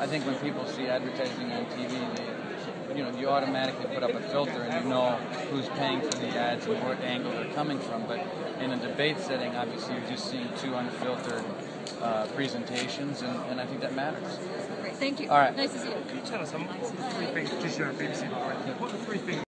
I think when people see advertising on TV, you automatically put up a filter and you know who's paying for the ads and what angle they're coming from. But in a debate setting, obviously you're just seeing two unfiltered presentations, and I think that matters. Great, thank you. All right. Nice to see you. Can you tell us, what are the three things, just BBC, by the way, what are the three things